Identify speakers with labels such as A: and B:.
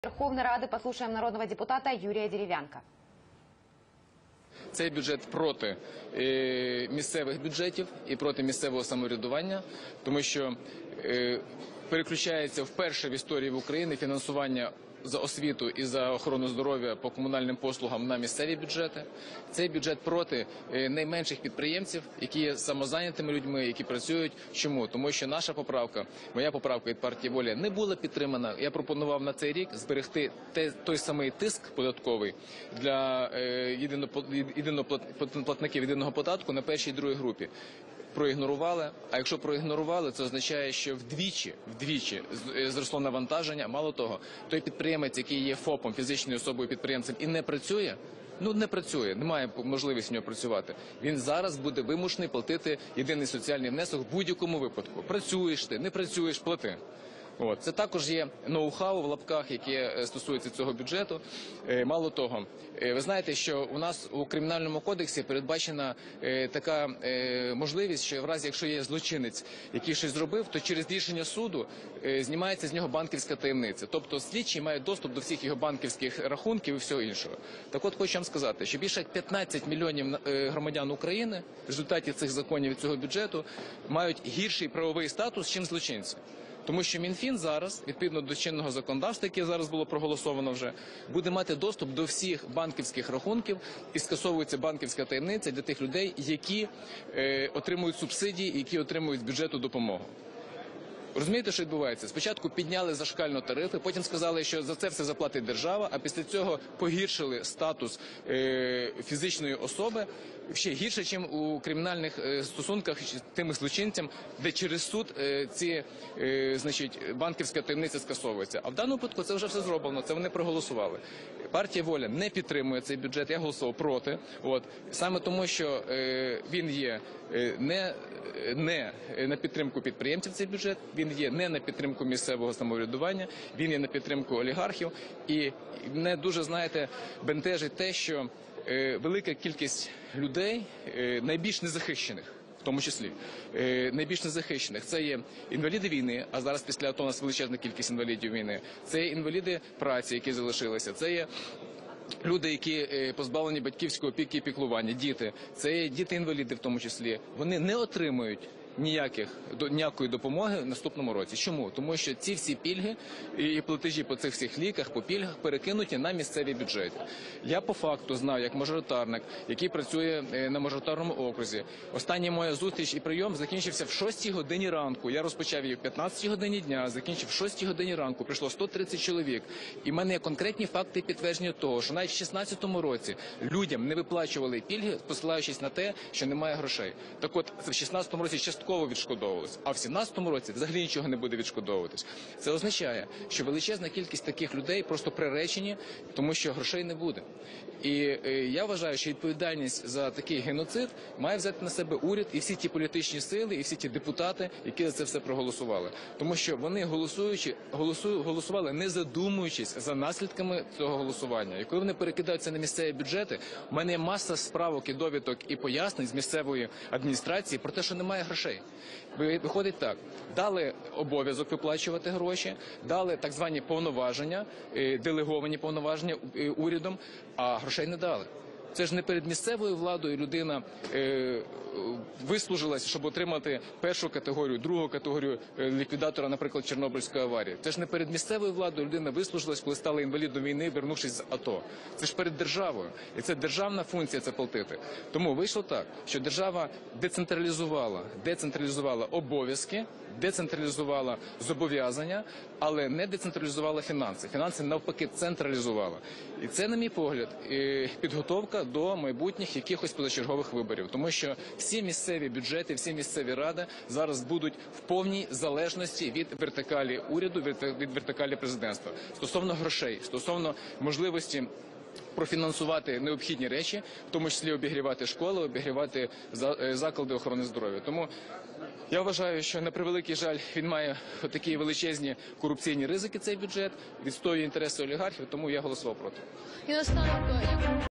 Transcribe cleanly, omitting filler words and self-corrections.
A: Верховной Рады послушаем народного депутата Юрия Деревянка.
B: Цей бюджет проти місцевих бюджетів і проти місцевого самоврядування, тому що переключається вперше в історії України фінансування за освіту і за охорону здоров'я по комунальним послугам на місцеві бюджети. Цей бюджет проти найменших підприємців, які є самозайнятими людьми, які працюють. Чому? Тому що наша поправка, моя поправка від партії «Воля» не була підтримана. Я пропонував на цей рік зберегти той самий тиск податковий для платників єдиного податку на першій і другій групі. Проігнорували, а якщо проігнорували, це означає, що вдвічі зросло навантаження. Мало того, той підприємець, який є ФОПом, фізичною особою підприємцем і не працює, не працює, немає можливості в нього працювати, він зараз буде вимушений платити єдиний соціальний внесок в будь-якому випадку. Працюєш ти, не працюєш, плати. Це також є ноу-хау в лапках, яке стосується цього бюджету. Мало того, ви знаєте, що у нас у Кримінальному кодексі передбачена така можливість, що в разі, якщо є злочинець, який щось зробив, то через рішення суду знімається з нього банківська таємниця. Тобто слідчий має доступ до всіх його банківських рахунків і всього іншого. Так от хочу вам сказати, що більше як 15 мільйонів громадян України в результаті цих законів і цього бюджету мають гірший правовий статус, ніж злочинці. Тому що Мінфін зараз, відповідно до чинного законодавства, яке зараз було проголосовано вже, буде мати доступ до всіх банківських рахунків і скасовується банківська таємниця для тих людей, які отримують субсидії, які отримують з бюджету допомогу. Розумієте, що відбувається? Спочатку підняли зашкально тарифи, потім сказали, що за це все заплатить держава, а після цього погіршили статус фізичної особи ще гірше, ніж у кримінальних стосунках з тими злочинцями, де через суд банківська таємниця скасовується. А в даному випадку це вже все зроблено, це вони проголосували. Партія «Воля» не підтримує цей бюджет, я голосував проти. Саме тому, що він є не на підтримку підприємців цей бюджет, він є не на підтримку місцевого самоврядування, він є на підтримку олігархів. І мене дуже, знаєте, бентежить те, що велика кількість людей, найбільш незахищених, в тому числі, найбільш незахищених, це є інваліди війни, а зараз після АТО у нас величезна кількість інвалідів війни, це є інваліди праці, які залишилися, це є люди, які позбавлені батьківської опіки і піклування, діти, це є діти-інваліди в тому числі, вони не отримують ніякої допомоги в наступному році. Чому? Тому що ці всі пільги і платежі по цих всіх ліках, по пільгах перекинуті на місцеві бюджети. Я по факту знаю, як мажоритарник, який працює на мажоритарному окрузі. Остання моя зустріч і прийом закінчився в 6 годині ранку. Я розпочав її в 15 годині дня, закінчив в 6 годині ранку. Прийшло 130 чоловік. І в мене є конкретні факти підтвердження того, що навіть в 2016 році людям не виплачували пільги, посилаючись на те, що немає грошей. Так от, в 2016 році частково відшкодовувалось, а в 2017 році взагалі нічого не буде відшкодовуватись. Це означає, що величезна кількість таких людей просто приречені, тому що грошей не буде. І я вважаю, що відповідальність за такий геноцид має взяти на себе уряд і всі ті політичні сили, і всі ті депутати, які за це все проголосували. Тому що вони голосували не задумуючись за наслідками цього голосування. І коли вони перекидаються на місцеві бюджети, у мене є маса справок і довідок і пояснень з місцевої адміністрації про те, що немає грошей. Виходить так, дали обов'язок виплачувати гроші, дали так звані повноваження, делеговані повноваження урядом, а грошей не дали. Це ж не перед місцевою владою людина вислужилася, щоб отримати першу категорію, другу категорію ліквідатора, наприклад, Чорнобильської аварії. Це ж не перед місцевою владою людина вислужилась, коли стала інвалідом війни, вернувшись з АТО. Це ж перед державою. І це державна функція це платити. Тому вийшло так, що держава децентралізувала обов'язки, децентралізувала зобов'язання, але не децентралізувала фінанси. Фінанси навпаки централізувала. І це, на мій погляд, підготовка до майбутніх якихось позачергових виборів. Тому що всі місцеві бюджети, всі місцеві ради зараз будуть в повній залежності від вертикалі уряду, від вертикалі президентства. Стосовно грошей, стосовно можливості профінансувати необхідні речі, в тому числі обігрівати школи, обігрівати заклади охорони здоров'я. Тому я вважаю, що на превеликий жаль він має такі величезні корупційні ризики, цей бюджет, відстоює інтереси олігархів, тому я голосував проти.